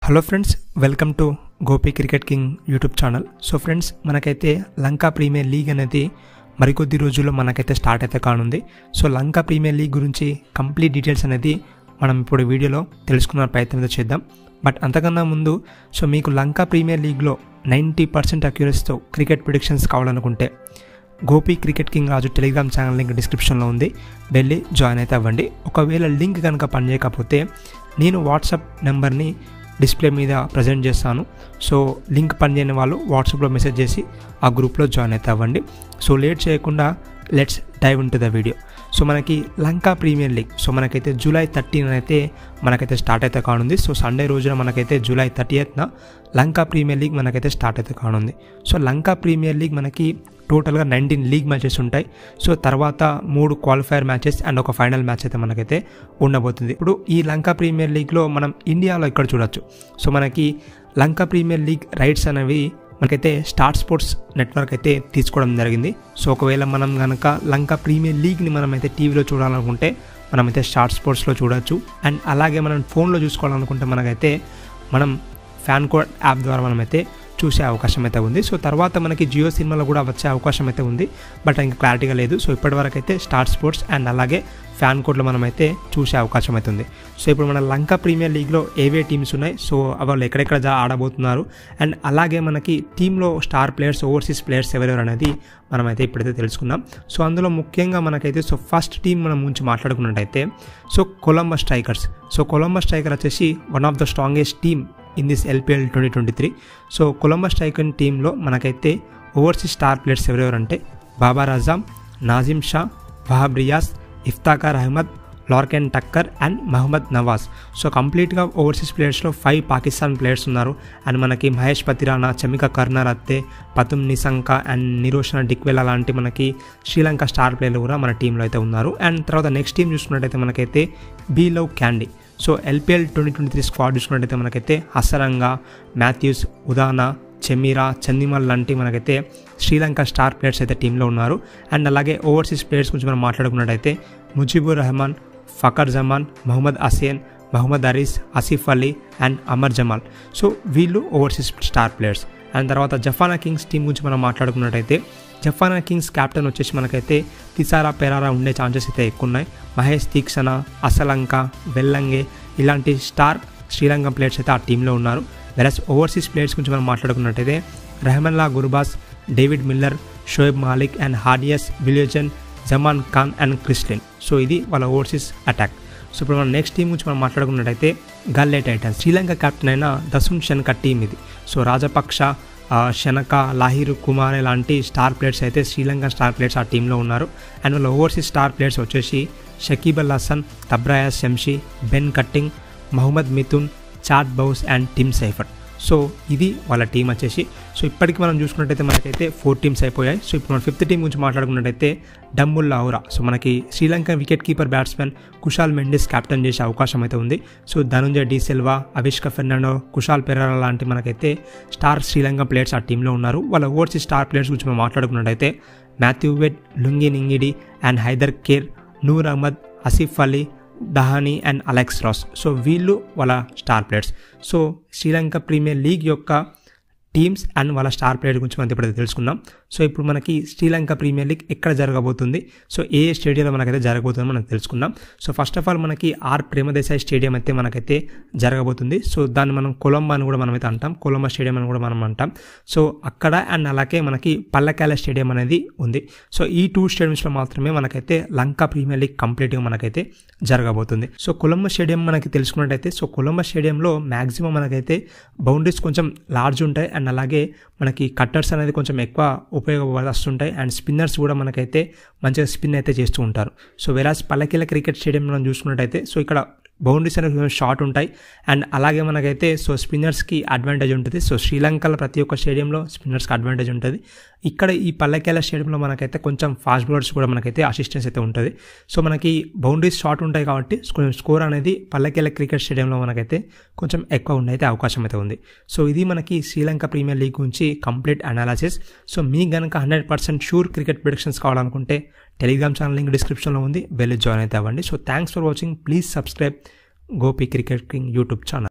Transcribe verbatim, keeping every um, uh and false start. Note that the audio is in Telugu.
Hello friends, welcome to Gopi cricket king YouTube channel. So friends, మనకైతే లంకా ప్రీమియర్ లీగ్ అనేది మరికొద్ది రోజుల్లో మనకైతే స్టార్ట్ అయితే కానుంది. సో లంకా ప్రీమియర్ లీగ్ గురించి కంప్లీట్ డీటెయిల్స్ అనేది మనం ఇప్పుడు వీడియోలో తెలుసుకున్న ప్రయత్నం అయితే చేద్దాం. బట్ అంతకన్నా ముందు సో మీకు లంకా ప్రీమియర్ లీగ్లో నైంటీ పర్సెంట్ అక్యూరసీతో క్రికెట్ ప్రిడిక్షన్స్ కావాలనుకుంటే Gopi cricket king Raju telegram channel link డిస్క్రిప్షన్లో ఉంది, వెళ్ళి జాయిన్ అయితే అవ్వండి. ఒకవేళ లింక్ కనుక పనిచేయకపోతే నేను వాట్సాప్ నెంబర్ని డిస్ప్లే మీద ప్రజెంట్ చేస్తాను. సో లింక్ పనిచేయని వాళ్ళు వాట్సాప్లో మెసేజ్ చేసి ఆ గ్రూప్లో జాయిన్ అయితే అవ్వండి. సో లేట్ చేయకుండా let's dive into the video. So మనకి లంకా ప్రీమియర్ లీగ్ సో మనకైతే జూలై థర్టీన్ అయితే మనకైతే స్టార్ట్ అయితే కానుంది. సో సండే రోజున మనకైతే జూలై థర్టీయత్న లంకా ప్రీమియర్ లీగ్ మనకైతే స్టార్ట్ అయితే కానుంది. సో లంకా ప్రీమియర్ లీగ్ మనకి టోటల్గా నైన్టీన్ లీగ్ మ్యాచెస్ ఉంటాయి. సో తర్వాత మూడు క్వాలిఫైర్ మ్యాచెస్ అండ్ ఒక ఫైనల్ మ్యాచ్ అయితే మనకైతే ఉండబోతుంది. ఇప్పుడు ఈ లంకా ప్రీమియర్ లీగ్లో మనం ఇండియాలో ఇక్కడ చూడొచ్చు. సో మనకి లంకా ప్రీమియర్ లీగ్ రైట్స్ అనేవి మనకైతే స్టార్ స్పోర్ట్స్ నెట్వర్క్ అయితే తీసుకోవడం జరిగింది. సో ఒకవేళ మనం కనుక లంకా ప్రీమియర్ లీగ్ని మనమైతే టీవీలో చూడాలనుకుంటే మనమైతే స్టార్ స్పోర్ట్స్లో చూడొచ్చు. అండ్ అలాగే మనం ఫోన్లో చూసుకోవాలనుకుంటే మనకైతే మనం ఫ్యాన్ కోడ్ యాప్ ద్వారా మనమైతే చూసే అవకాశం అయితే ఉంది. సో తర్వాత మనకి జియో సినిమాలో కూడా వచ్చే అవకాశం అయితే ఉంది, బట్ ఇంకా క్లారిటీగా లేదు. సో ఇప్పటివరకు అయితే స్టార్ స్పోర్ట్స్ అండ్ అలాగే ఫ్యాన్ కోడ్లో మనమైతే చూసే అవకాశం అయితే ఉంది. సో ఇప్పుడు మన లంకా ప్రీమియర్ లీగ్లో ఏవే టీమ్స్ ఉన్నాయి, సో వాళ్ళు ఎక్కడెక్కడ ఆడబోతున్నారు, అండ్ అలాగే మనకి టీంలో స్టార్ ప్లేయర్స్, ఓవర్సీస్ ప్లేయర్స్ ఎవరెవరు అనేది మనమైతే ఇప్పుడైతే తెలుసుకుందాం. సో అందులో ముఖ్యంగా మనకైతే సో ఫస్ట్ టీం మనం గురించి మాట్లాడుకున్నట్టయితే so Colombo strikers. So Colombo striker వచ్చేసి one of the strongest team in this LPL twenty twenty three. So Colombo striker టీంలో మనకైతే ఓవర్సీస్ స్టార్ ప్లేయర్స్ ఎవరెవరంటే Babar Azam, Nazim Shah, Wahab Riaz, Iftikhar Ahmed, Lorcan Tucker and Mohammad Nawaz. So కంప్లీట్గా ఓవర్సీస్ ప్లేయర్స్లో ఫైవ్ పాకిస్తాన్ ప్లేయర్స్ ఉన్నారు. అండ్ మనకి మహేష్ పతిరానా, చమిక కర్ణరత్తే, పతుమ్ నిసంక అండ్ నిరోషన డిక్వెలా లాంటి మనకి శ్రీలంక స్టార్ ప్లేయర్లు కూడా మన టీంలో అయితే ఉన్నారు. అండ్ తర్వాత నెక్స్ట్ టీం చూసుకున్నట్టయితే మనకైతే b love Kandy. So LPL twenty twenty three squad చూసుకున్నట్టయితే మనకైతే హసరంగా, మాథ్యూస్, ఉదానా, చెమీరా, చందిమల్ లాంటి మనకైతే శ్రీలంక స్టార్ ప్లేయర్స్ అయితే టీంలో ఉన్నారు. అండ్ అలాగే ఓవర్సీస్ ప్లేయర్స్ గురించి మనం మాట్లాడుకున్నట్టయితే ముజీబుర్ రెహమాన్, ఫకర్ జమాన్, మహమ్మద్ హసీన్, మహమ్మద్ అరీస్, ఆసిఫ్ అలీ అండ్ అమర్ జమాల్. సో వీళ్ళు ఓవర్సీస్ స్టార్ ప్లేయర్స్. అండ్ తర్వాత జఫానా కింగ్స్ టీం గురించి మనం మాట్లాడుకున్నట్టయితే జఫానా కింగ్స్ క్యాప్టెన్ వచ్చేసి మనకైతే తిసారా పెరారా ఉండే ఛాన్సెస్ అయితే ఎక్కువ ఉన్నాయి. మహేష్ తీక్షణ, అసలంక, వెల్లంగే ఇలాంటి స్టార్ శ్రీలంక ప్లేయర్స్ అయితే ఆ టీంలో ఉన్నారు. వెరస్ ఓవర్సీస్ ప్లేయర్స్ గురించి మనం మాట్లాడుకున్నట్టయితే Rahmanullah Gurbaz, David Miller, Shoaib Malik and Hardus Viljoen, Zaman Khan and Chris Lynn. So ఇది వాళ్ళ ఓవర్సీస్ అటాక్. సో ఇప్పుడు మనం నెక్స్ట్ టీం గురించి మనం మాట్లాడుకున్నట్టయితే గల్లే టైటన్స్. శ్రీలంక కెప్టెన్ అయిన దసున్ షెనక టీం ఇది. సో రాజపక్ష, షెనక, లాహిర్ కుమార్ లాంటి స్టార్ ప్లేయర్స్ అయితే శ్రీలంక స్టార్ ప్లేయర్స్ ఆ టీంలో ఉన్నారు. అండ్ వాళ్ళ ఓవర్సీస్ స్టార్ ప్లేయర్స్ వచ్చేసి Shakib Al Hasan, Tabraiz Shamsi, Ben Cutting, Mohammad Mithun, Chad Bowes and Tim Seifert. So ఇది వాళ్ళ టీం వచ్చేసి. సో ఇప్పటికి మనం చూసుకున్నట్టయితే మనకైతే ఫోర్ టీమ్స్ అయిపోయాయి. సో ఇప్పుడు మనం ఫిఫ్త్ టీం గురించి మాట్లాడుకున్నట్టయితే డమ్ముల్లా ఔరా. సో మనకి Sri Lanka wicket keeper batsmen Kusal Mendis captain చేసే అవకాశం అయితే ఉంది. సో ధనుంజయ డి సిల్వా, అవిష్క ఫెర్నాండో, కుషాల్ పెరారా లాంటి మనకైతే స్టార్ శ్రీలంక ప్లేయర్స్ ఆ టీంలో ఉన్నారు. వాళ్ళ ఓవర్సీస్ స్టార్ ప్లేయర్స్ గురించి మనం మాట్లాడుకున్నట్టయితే Matthew Wade, Lungi Ngidi and Hayden Kerr, Noor Ahmad, Asif Ali, Dahani and Alex Ross. So వీళ్ళు వాళ్ళ star players. So Sri Lanka premier league యొక్క టీమ్స్ అండ్ వాళ్ళ స్టార్ ప్లేయర్ గురించి మనం ఇప్పుడైతే తెలుసుకుందాం. సో ఇప్పుడు మనకి శ్రీలంక ప్రీమియర్ లీగ్ ఎక్కడ జరగబోతుంది, సో ఏ ఏ స్టేడియంలో మనకైతే జరగబోతుందో మనం తెలుసుకుందాం. సో ఫస్ట్ ఆఫ్ ఆల్ మనకి ఆర్ ప్రేమదేశాయ్ స్టేడియం అయితే మనకైతే జరగబోతుంది. సో దాన్ని మనం కొలంబో అని కూడా మనమైతే అంటాం, కొలంబో స్టేడియం అని కూడా మనం అంటాం. సో అక్కడ అండ్ అలాగే మనకి పల్లకాల స్టేడియం అనేది ఉంది. సో ఈ టూ స్టేడియంస్లో మాత్రమే మనకైతే లంకా ప్రీమియర్ లీగ్ కంప్లీట్గా మనకైతే జరగబోతుంది. సో కొలంబో స్టేడియం మనకి తెలుసుకున్నట్టయితే సో కొలంబో స్టేడియంలో మ్యాక్సిమం మనకైతే బౌండరీస్ కొంచెం లార్జ్ ఉంటాయి. అండ్ అలాగే మనకి కట్టర్స్ అనేది కొంచెం ఎక్కువ ఉపయోగపడుతుంటాయి. అండ్ స్పిన్నర్స్ కూడా మనకైతే మంచిగా స్పిన్ అయితే చేస్తూ ఉంటారు. సో వెరాజ్ పల్లకీల క్రికెట్ స్టేడియం మనం చూసుకున్నట్టయితే సో ఇక్కడ బౌండరీస్ అనేది షార్ట్ ఉంటాయి. అండ్ అలాగే మనకైతే సో స్పిన్నర్స్కి అడ్వాంటేజ్ ఉంటుంది. సో శ్రీలంకలో ప్రతి ఒక్క స్టేడియంలో స్పిన్నర్స్కి అడ్వాంటేజ్ ఉంటుంది. ఇక్కడ ఈ పల్లకేల స్టేడియంలో మనకైతే కొంచెం ఫాస్ట్ బౌలర్స్ కూడా మనకైతే అసిస్టెన్స్ అయితే ఉంటుంది. సో మనకి బౌండరీస్ షార్ట్ ఉంటాయి కాబట్టి కొంచెం స్కోర్ అనేది పల్లకేల క్రికెట్ స్టేడియంలో మనకైతే కొంచెం ఎక్కువ ఉండైతే అవకాశం అయితే ఉంది. సో ఇది మనకి శ్రీలంక ప్రీమియర్ లీగ్ గురించి కంప్లీట్ అనాలిసిస్. సో మీకు కనుక hundred percent sure cricket predictions కావాలనుకుంటే టెలిగ్రామ్ ఛానల్ లింక్ డిస్క్రిప్షన్లో ఉంది, వెళ్ళి జాయిన్ అయితే అవ్వండి. So thanks for watching. Please subscribe Gopi cricket king YouTube channel.